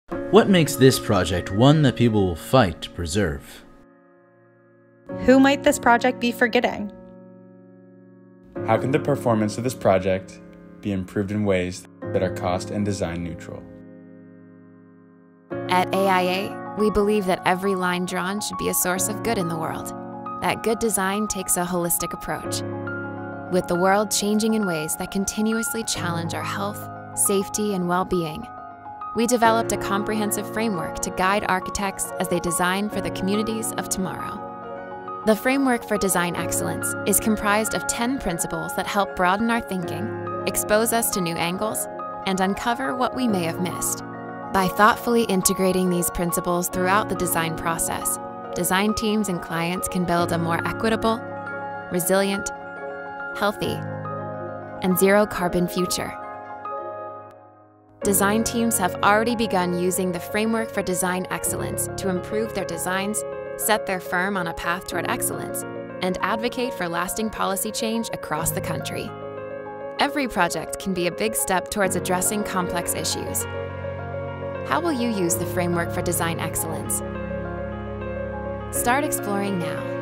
What makes this project one that people will fight to preserve? Who might this project be forgetting? How can the performance of this project be improved in ways that are cost and design neutral? At AIA, we believe that every line drawn should be a source of good in the world. That good design takes a holistic approach. With the world changing in ways that continuously challenge our health, safety, and well-being, we developed a comprehensive framework to guide architects as they design for the communities of tomorrow. The Framework for Design Excellence is comprised of 10 principles that help broaden our thinking, expose us to new angles, and uncover what we may have missed. By thoughtfully integrating these principles throughout the design process, design teams and clients can build a more equitable, resilient, healthy, and zero-carbon future. Design teams have already begun using the Framework for Design Excellence to improve their designs, set their firm on a path toward excellence, and advocate for lasting policy change across the country. Every project can be a big step towards addressing complex issues. How will you use the Framework for Design Excellence? Start exploring now.